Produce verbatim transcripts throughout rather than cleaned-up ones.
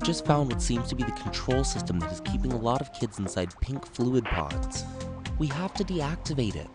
just found what seems to be the control system that is keeping a lot of kids inside pink fluid pods. We have to deactivate it.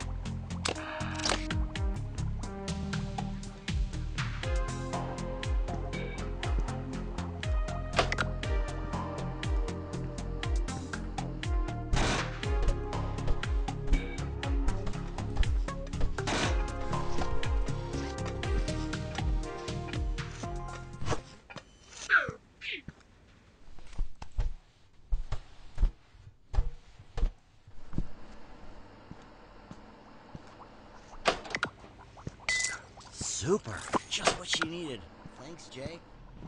Super. Just what she needed. Thanks, Jay.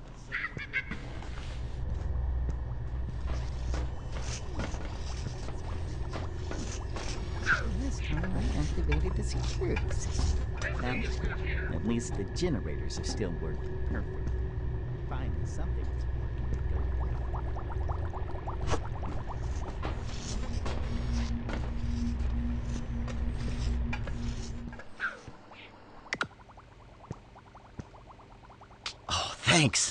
This time I activated the security system. Now, at least the generators are still working perfectly. Finally, something is Oh, thanks.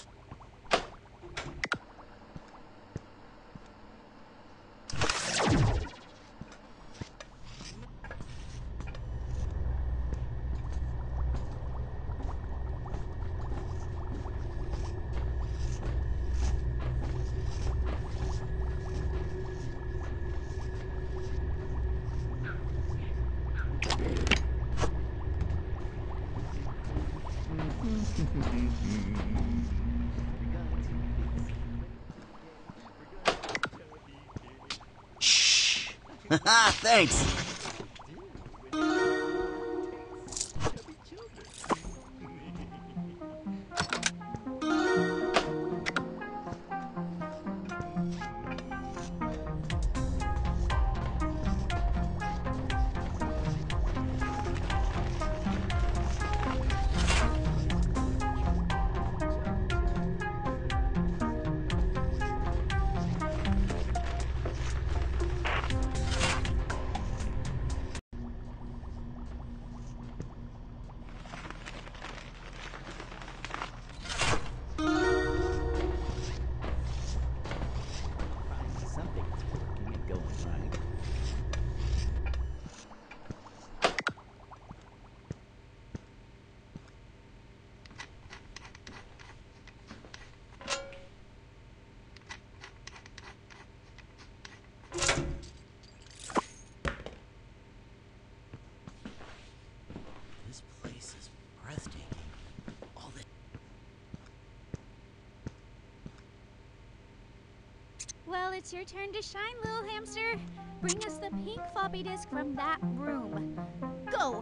Shh. Thanks. This place is breathtaking. All the Well, it's your turn to shine, little hamster. Bring us the pink floppy disk from that room. Go!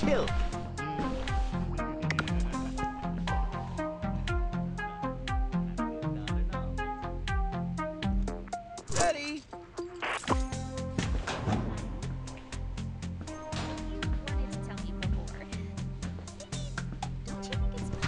killed. Ready? You wanted to tell me before. Don't you think it's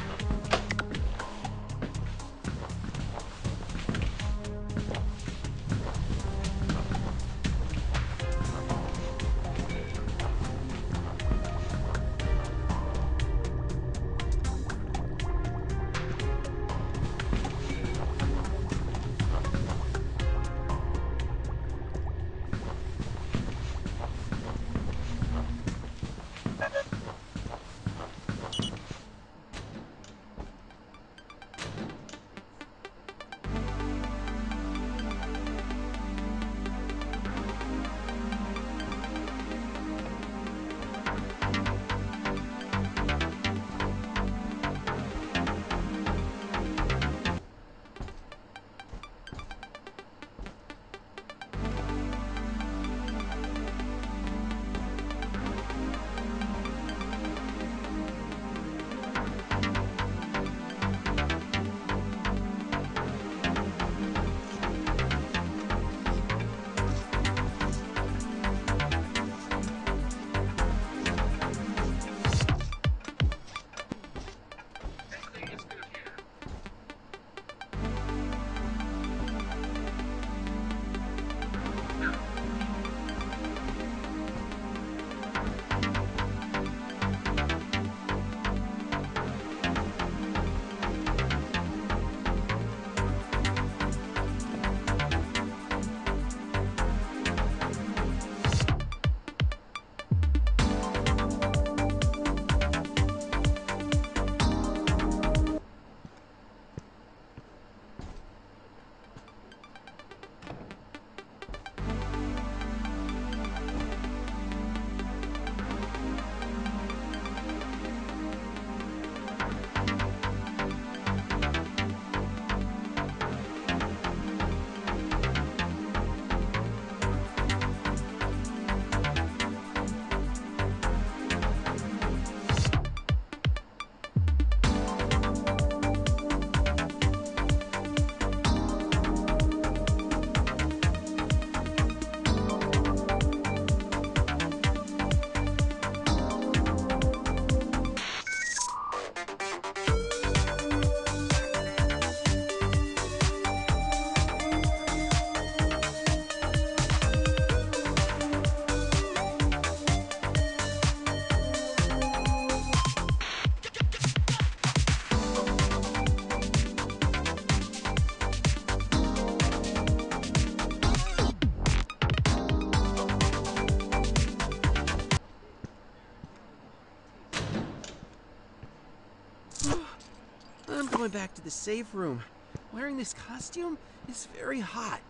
I'm going back to the safe room. Wearing this costume is very hot.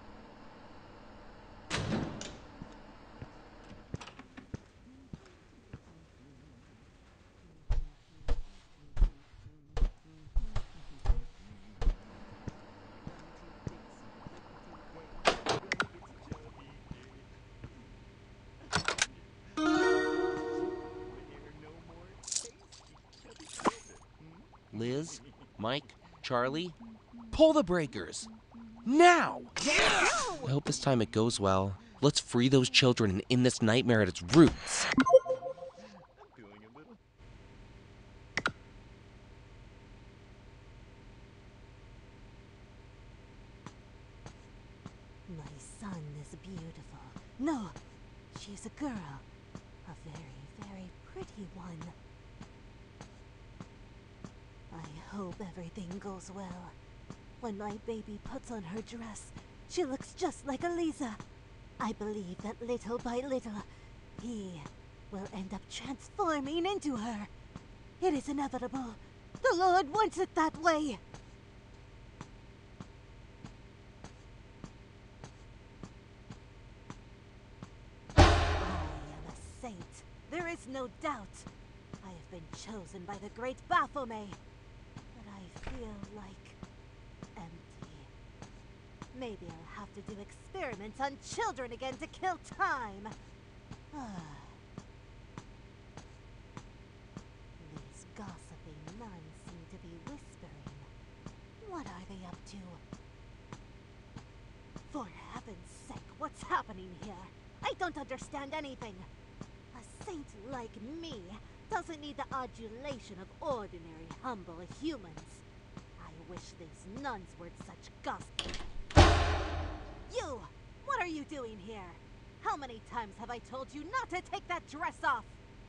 Liz, Mike, Charlie, pull the breakers! Now! Yeah! I hope this time it goes well. Let's free those children and end this nightmare at its roots. My son is beautiful. No, she's a girl. A very, very pretty one. I hope everything goes well. When my baby puts on her dress, she looks just like Eliza. I believe that little by little, he will end up transforming into her. It is inevitable. The Lord wants it that way. I am a saint. There is no doubt. I have been chosen by the great Baphomet. But I feel like empty. Maybe I'll have to do experiments on children again to kill time. What are they up to? For heaven's sake, what's happening here? I don't understand anything. A saint like me doesn't need the adulation of ordinary, humble humans. I wish these nuns weren't such gospel. You! What are you doing here? How many times have I told you not to take that dress off?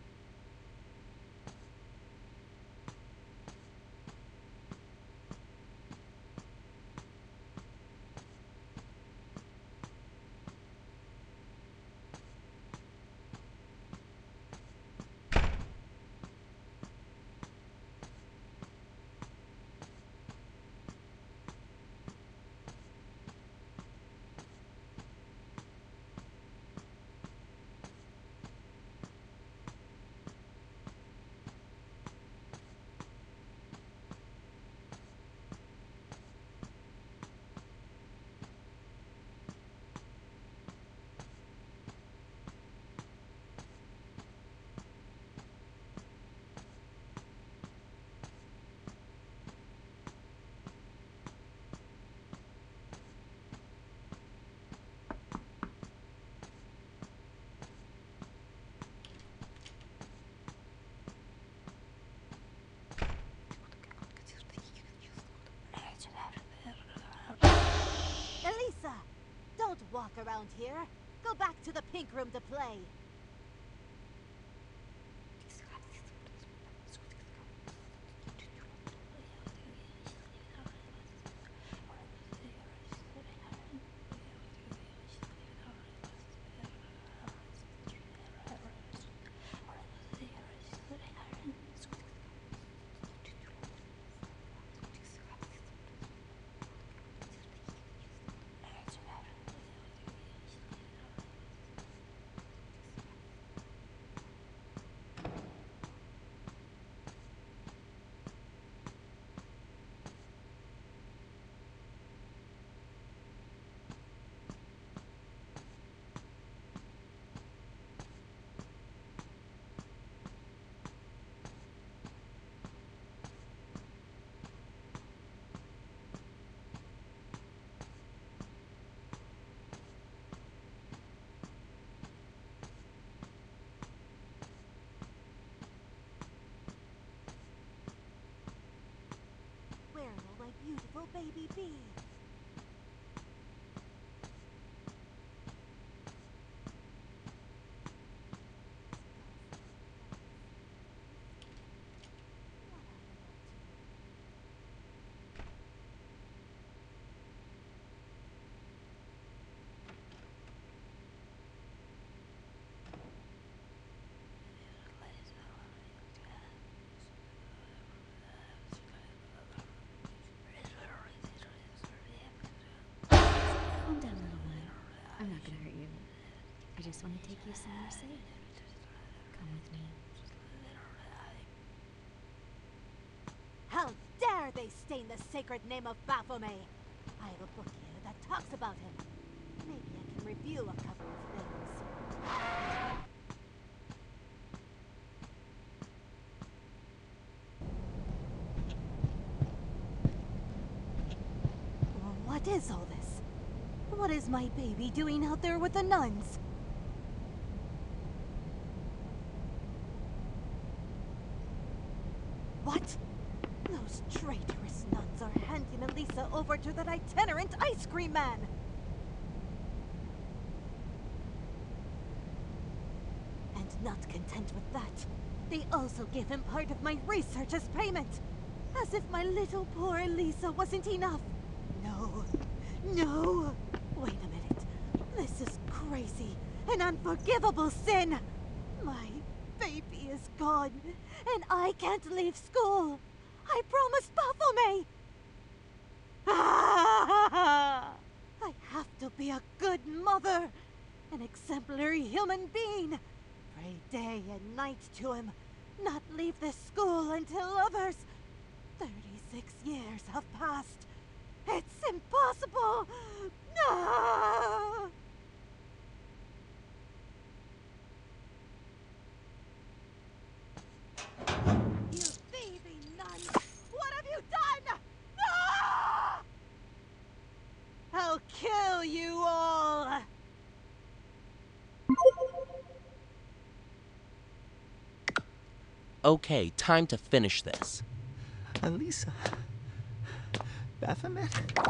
Elisa! Don't walk around here. Go back to the pink room to play. Where will my beautiful baby be? These gossipy nuns seem to be whispering. What are they up to? Calm down, little one. I'm not gonna hurt you. I just want to take you somewhere safe. Come with me. How dare they stain the sacred name of Baphomet! I have a book here that talks about him. Maybe I can review a couple of things. What is all this? What is my baby doing out there with the nuns? What? Those traitorous nuns are handing Elisa over to that itinerant ice cream man! And not content with that, they also give him part of my research as payment! As if my little poor Elisa wasn't enough! No, no! Wait a minute. This is crazy, an unforgivable sin! My baby is gone, and I can't leave school! I promised Baphomet! Ah! I have to be a good mother, an exemplary human being. Pray day and night to him, not leave this school until others. Thirty-six years have passed. It's impossible! Ah! You thieving nuns! What have you done? No! Okay, time to finish this. Elisa. Baphomet?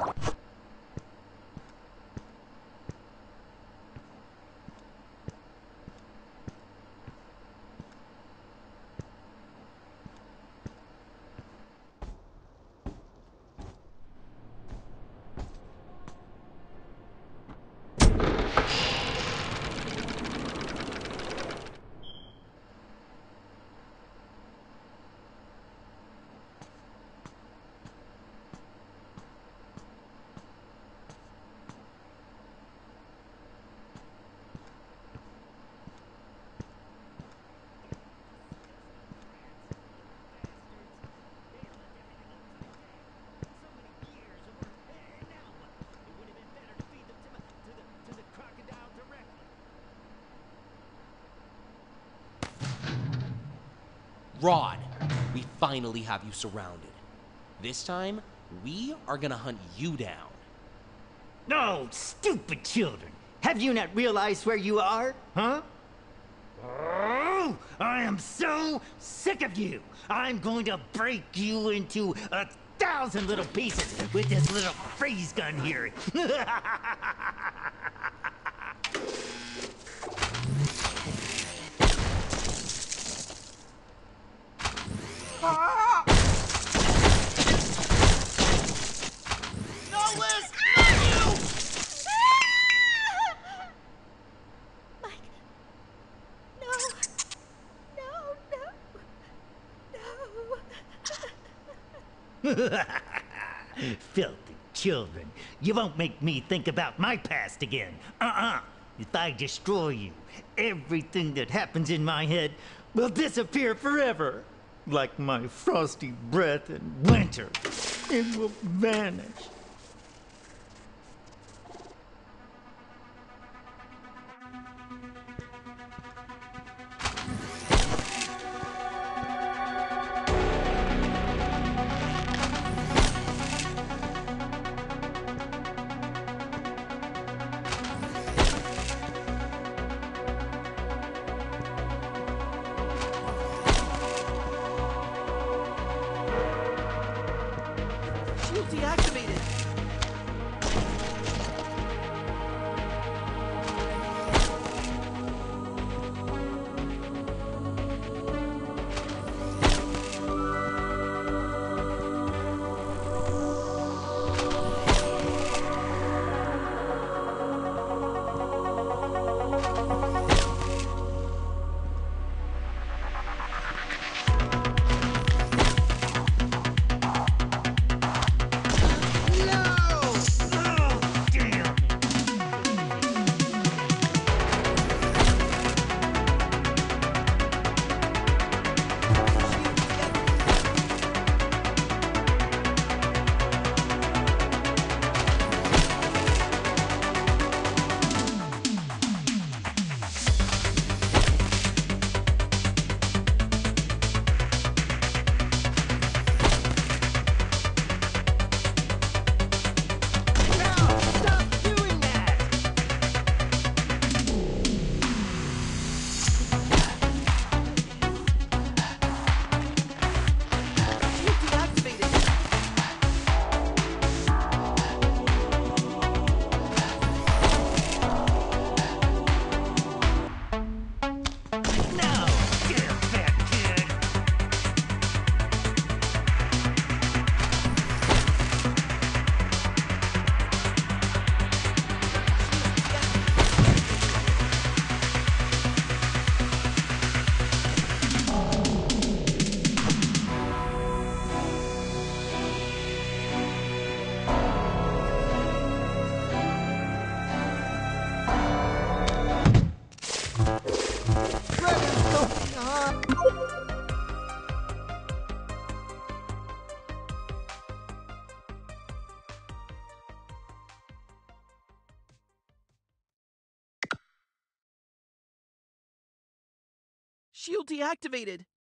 Rod, we finally have you surrounded. This time, we are gonna hunt you down. No, stupid children! Have you not realized where you are? Huh? Oh, I am so sick of you! I'm going to break you into a thousand little pieces with this little freeze gun here. Mike. No. No, no. No. Filthy children. You won't make me think about my past again. Uh-uh. If I destroy you, everything that happens in my head will disappear forever. Like my frosty breath in winter. It will vanish. Shield deactivated. Oh, damn. No, stop doing that! Shield deactivated. No, you fat kid! Shield deactivated.